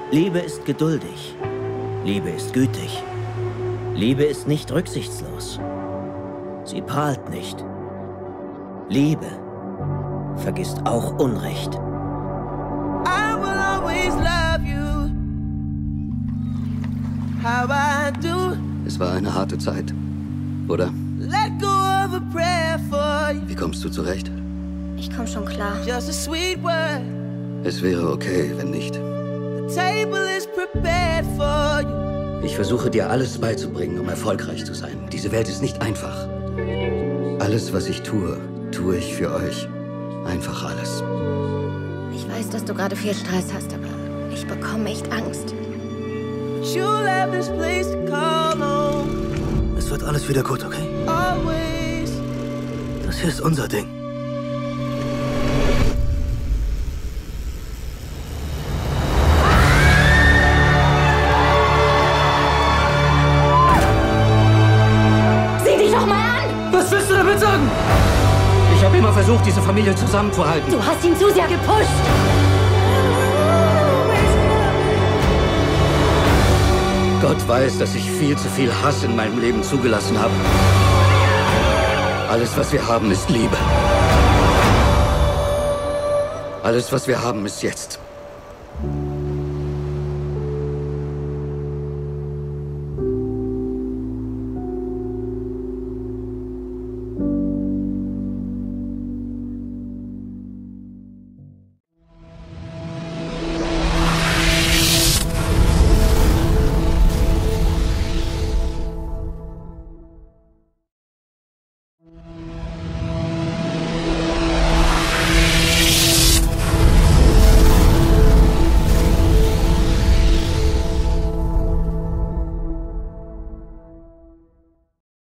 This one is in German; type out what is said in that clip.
Liebe ist geduldig. Liebe ist gütig. Liebe ist nicht rücksichtslos. Sie prahlt nicht. Liebe vergisst auch Unrecht. I will always love you. How I do. Es war eine harte Zeit, oder? Let go of a prayer for you. Wie kommst du zurecht? Ich komm schon klar. Just a sweet word. Es wäre okay, wenn nicht. The table is prepared for you. Ich versuche dir alles beizubringen, um erfolgreich zu sein. Diese Welt ist nicht einfach. Alles, was ich tue, tue ich für euch. Einfach alles. Ich weiß, dass du gerade viel Stress hast, aber ich bekomme echt Angst. You'll have this place to call home. Es wird alles wieder gut, okay? Always. Das hier ist unser Ding. Sieh dich doch mal an! Was willst du damit sagen? Ich habe immer versucht, diese Familie zusammenzuhalten. Du hast ihn zu sehr gepusht! Gott weiß, dass ich viel zu viel Hass in meinem Leben zugelassen habe. Alles, was wir haben, ist Liebe. Alles, was wir haben, ist jetzt.